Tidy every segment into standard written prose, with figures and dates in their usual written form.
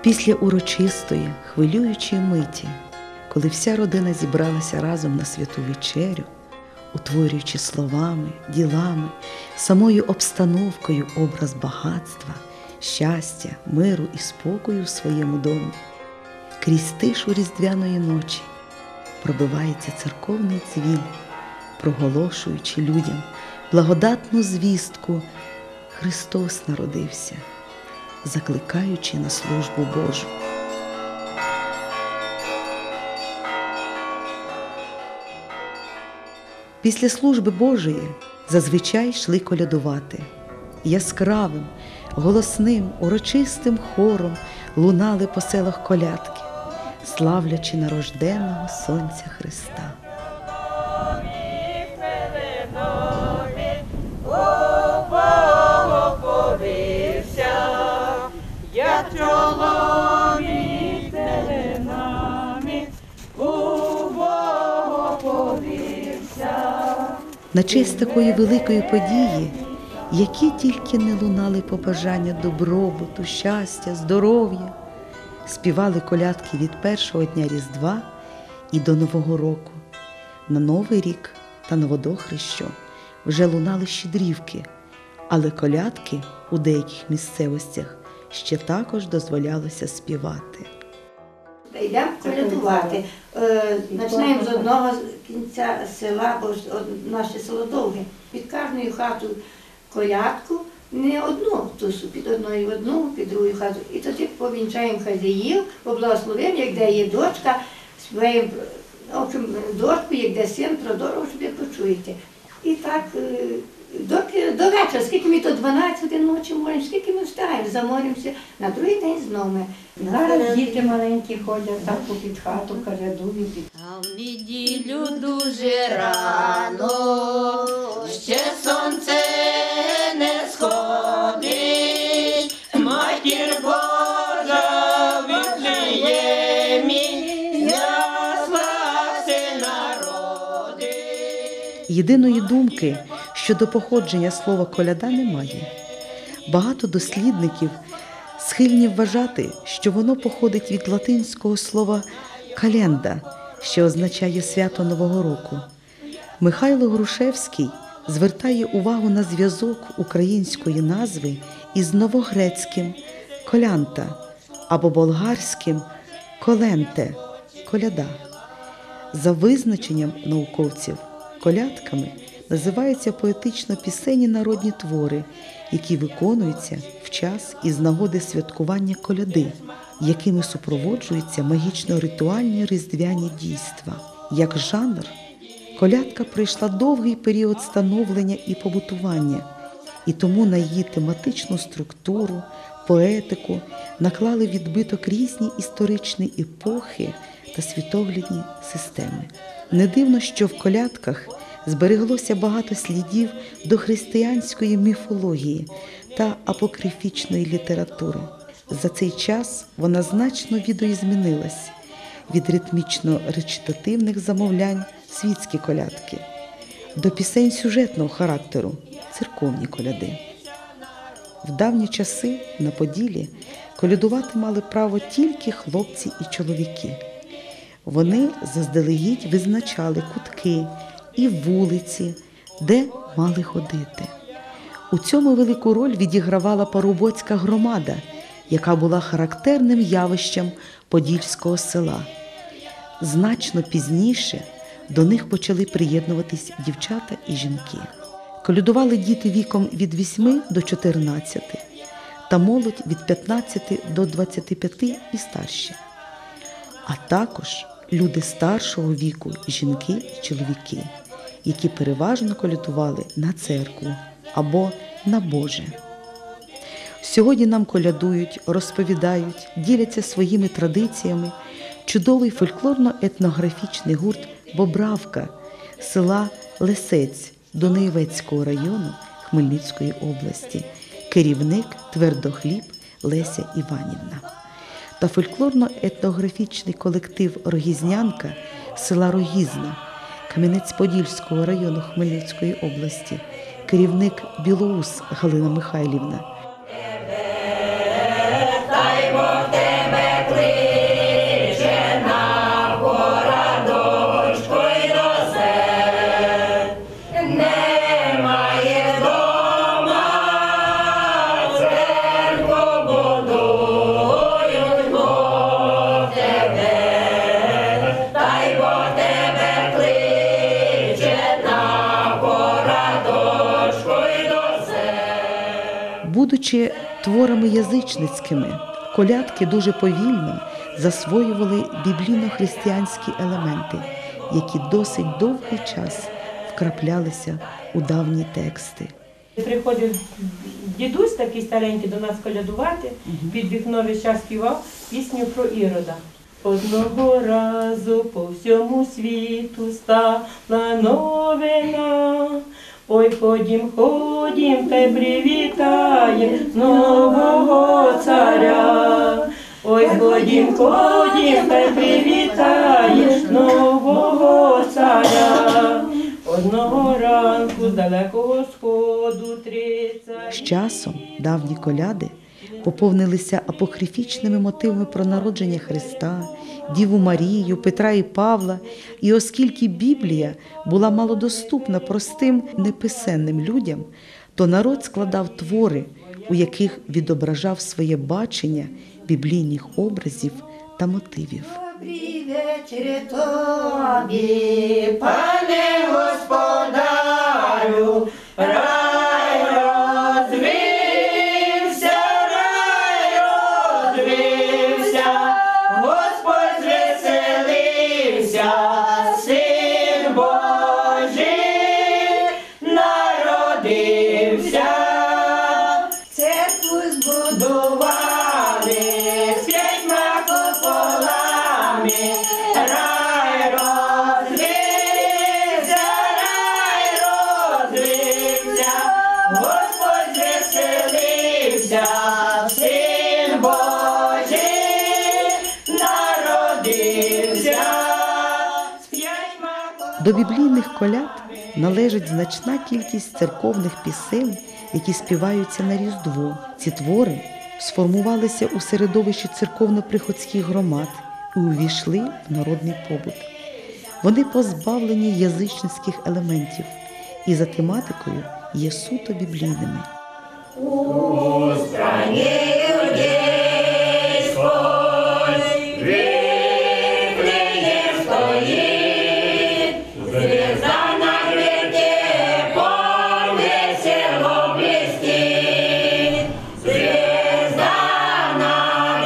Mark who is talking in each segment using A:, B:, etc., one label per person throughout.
A: Після урочистої, хвилюючої миті, коли вся родина зібралася разом на святу вечерю, утворюючи словами, ділами, самою обстановкою образ багатства, щастя, миру і спокою в своєму домі, крізь тишу різдвяної ночі пробивається церковний дзвін, проголошуючи людям благодатну звістку: Христос народився, закликаючи на службу Божу. Після служби Божої зазвичай йшли колядувати. Яскравим, голосним, урочистим хором лунали по селах колядки, славлячи нарожденного Сонця Христа. На честь такої великої події, які тільки не лунали побажання добробуту, щастя, здоров'я, співали колядки від першого дня Різдва і до Нового року. На Новий рік та на Водохрещу вже лунали щедрівки, але колядки у деяких місцевостях ще також дозволялося співати.
B: Йдемо колядувати. Починаємо з одного кінця села, бо наше село довге. Під кожною хатою колядку, не одну тусу, під одною одну, під другою хату. І тоді повінчаємо хазяїв, поблагословимо, як де є дочка, співаємо дочку, як де син, про дорогу, щоб ви почуєте. І так до вечора, скільки ми то 12 годин ночі можемо, скільки ми встигаємо, заморимося, на другий день знову.
C: Зараз діти маленькі ходять так під хату, колядують.
D: А в неділю дуже рано, ще сонце не сходить, Матір Божа в Вифлеємі яслася народи.
A: Єдиної думки щодо походження слова «коляда» немає. Багато дослідників схильні вважати, що воно походить від латинського слова «календа», що означає «свято Нового року». Михайло Грушевський звертає увагу на зв'язок української назви із новогрецьким «колянта» або болгарським «коленте» – «коляда». За визначенням науковців, колядками називаються поетично-пісенні народні твори, які виконуються в час і з нагоди святкування коляди, якими супроводжуються магічно-ритуальні різдвяні дійства. Як жанр, колядка пройшла довгий період становлення і побутування, і тому на її тематичну структуру, поетику наклали відбиток різні історичні епохи та світоглядні системи. Не дивно, що в колядках збереглося багато слідів дохристиянської міфології та апокрифічної літератури. За цей час вона значно відозмінилась від ритмічно-речитативних замовлянь світські колядки до пісень сюжетного характеру церковні коляди. В давні часи на Поділлі колядувати мали право тільки хлопці і чоловіки. Вони заздалегідь визначали кутки і вулиці, де мали ходити. У цьому велику роль відігравала парубоцька громада, яка була характерним явищем подільського села. Значно пізніше до них почали приєднуватись дівчата і жінки. Колядували діти віком від 8 до 14 та молодь від 15 до 25 і старші, а також люди старшого віку, жінки і чоловіки, які переважно колядували на церкву або на Боже. Сьогодні нам колядують, розповідають, діляться своїми традиціями чудовий фольклорно-етнографічний гурт «Бобравка» села Лисець Дунаєвецького району Хмельницької області, керівник Твердохліб Леся Іванівна. Та фольклорно-етнографічний колектив «Рогізнянка» села Рогізна Кам'янець-Подільського району Хмельницької області, керівник Білоус Галина Михайлівна.
D: Дай Бог тебе
A: Будучи творами язичницькими, колядки дуже повільно засвоювали біблійно-християнські елементи, які досить довгий час вкраплялися у давні тексти.
E: Приходив дідусь такий старенький до нас колядувати, під вікном весь час співав пісню про Ірода. Одного разу по всьому світу стала новина. Ой, ходім, ходім, та й привітаєм нового царя. Ой, ходім, ходім, та й привітаєм нового царя. Одного ранку з далекого сходу 30.
A: З часом давні коляди поповнилися апокрифічними мотивами про народження Христа, Діву Марію, Петра і Павла. І оскільки Біблія була малодоступна простим неписенним людям, то народ складав твори, у яких відображав своє бачення біблійних образів та мотивів.
B: Добрий вечір тобі, пане господарю, рай розвився, Господь звеселився, Син Божий народився. Церкву збудували з 5 куполами, рай розвився, Господь звеселився, Син Божий народився.
A: До біблійних коляд належить значна кількість церковних пісень, які співаються на Різдво. Ці твори сформувалися у середовищі церковно-приходських громад і увійшли в народний побут. Вони позбавлені язичницьких елементів і за тематикою є суто біблійними.
D: У страні юдейської Вифлеєм стоїть, звезда на вертепом весело блистить. Звезда над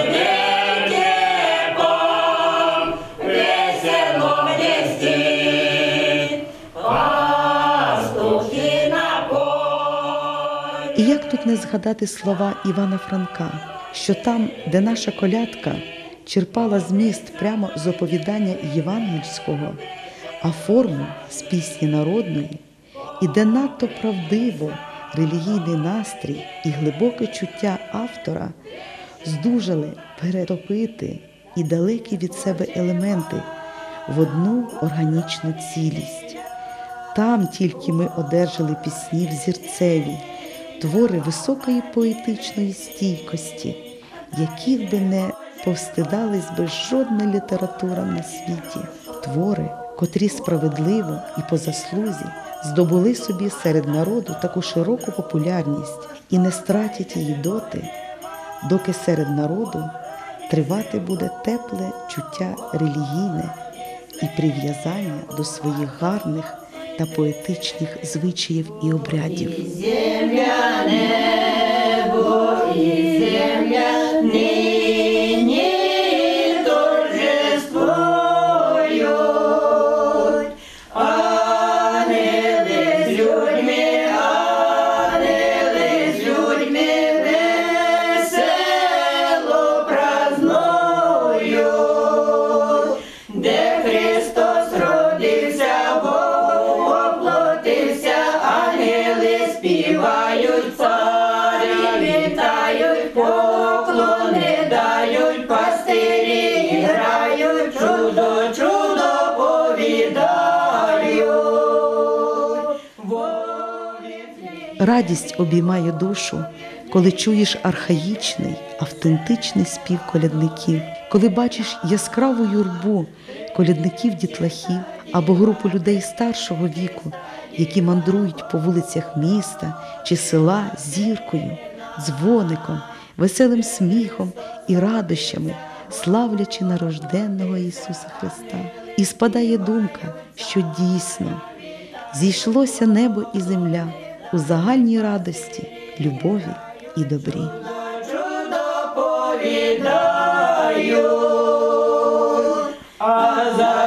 D: вертепом весело блистить. Пастухи на полі.
A: І як тут не згадати слова Івана Франка, що там, де наша колядка черпала зміст прямо з оповідання євангельського, а форму з пісні народної, і де надто правдиво релігійний настрій і глибоке чуття автора здужали перетопити і далекі від себе елементи в одну органічну цілість. Там тільки ми одержали пісні взірцеві, твори високої поетичної стійкості, яких би не повстидалась би жодна література на світі. Твори, котрі справедливо і по заслузі здобули собі серед народу таку широку популярність і не стратять її доти, доки серед народу тривати буде тепле чуття релігійне і прив'язання до своїх гарних та поетичних звичаїв і обрядів.
D: Земля, небо і земля нині торжествують. Ангели з людьми весело празнують. Де Христос родився, Бог воплотився, ангели співають, царі вітають, поклони дають, пастирі грають, чудо, чудо повідають.
A: Радість обіймає душу, коли чуєш архаїчний, автентичний спів колядників, коли бачиш яскраву юрбу колядників-дітлахів або групу людей старшого віку, які мандрують по вулицях міста чи села зіркою, дзвоником, веселим сміхом і радощами, славлячи нарожденного Ісуса Христа. І спадає думка, що дійсно зійшлося небо і земля у загальній радості, любові і добрі.
D: Чудо повідаю, а за